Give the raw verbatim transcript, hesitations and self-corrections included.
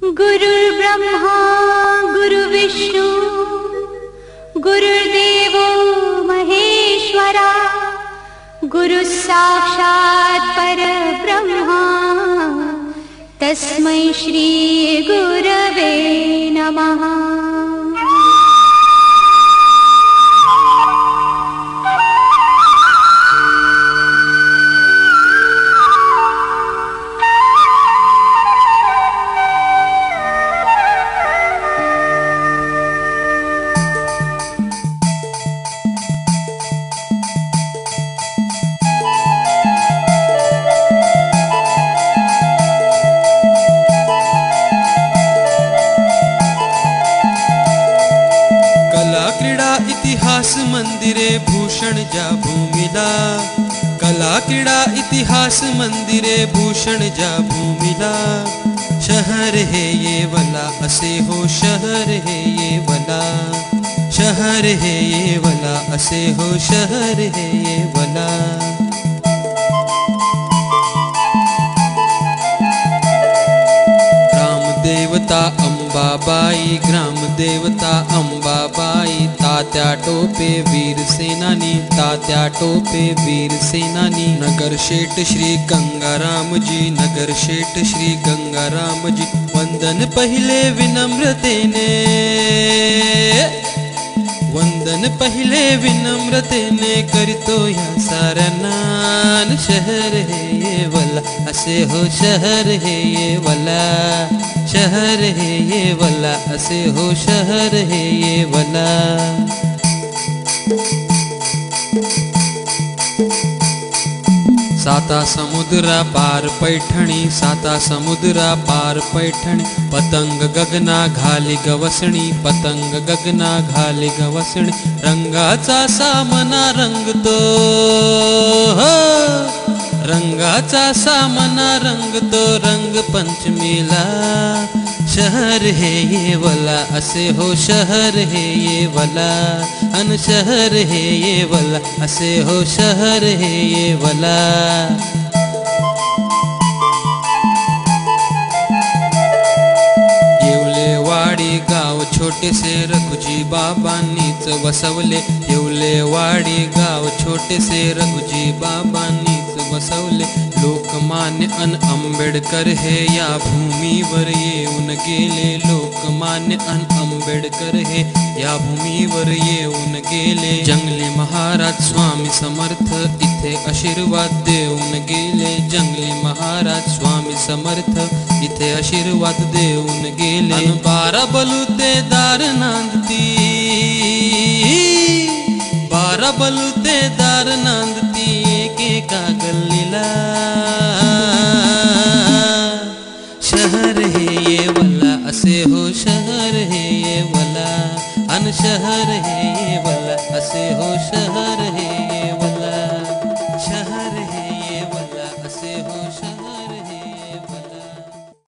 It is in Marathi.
गुरुर्ब्रह्मा गुरुर्विष्णु गुरुर्देवो महेश्वरा गुरुः साक्षात् परब्रह्मा तस्मै श्री गुरवे नमः। इतिहास मंदिरे भूषण ज्या भूमीला, कला क्रीडा इतिहास मंदिरे भूषण ज्या भूमीला, शहर हे येवला असे हो शहर हे येवला, शहर हे येवला असे हो शहर हे येवला। देवता अंबाबाई ग्रामदेवता अंबाबाई, तात्या टोपे वीर सेनानी, तात्या टोपे वीर सेनानी, नगरशेठ श्री गंगारामजी, नगरशेठ श्री गंगारामजी, वंदन पहिले विनम्रतेने, वंदन पहिले विनम्रतेने करीतो या साऱ्यांना, शहर हे येवला असे हो शहर हे येवला, शहर हे येवला असे हो शहर हे येवला। साता समुद्रा पार पैठणी, साता समुद्रा पार पैठणी, पतंग गगना घाली गवसणी, पतंग गगना घाली गवसणी, रंगाचा सामना रंगतो, रंगाचा सामना रंगतो रंग पंचमीला, शहर हे येवला असे हो शहर हे येवला, अन शहर हे येवला असे हो शहर हे येवला। येवलेवाडी गाव छोटेसे रघुजी बाबांनीच वसवले, येवलेवाडी गाव छोटेसे रघुजी बाबांनीच वसवले, लोकमान्य अन आंबेडकर हे या भूमीवर येऊन गेले, लोकमान्य अन आंबेडकर हे या भूमीवर येऊन गेले, जंगली महाराज स्वामी समर्थ इथे आशीर्वाद देऊन गेले, जंगली महाराज स्वामी समर्थ इथे आशीर्वाद देऊन गेले, बारा बलुते दार नांदती, बारा बलुते दार नांदती एकेका गल्लीला, शहर हे येवला असे हो शहर हे येवला, अन शहर हे येवला असे हो शहर हे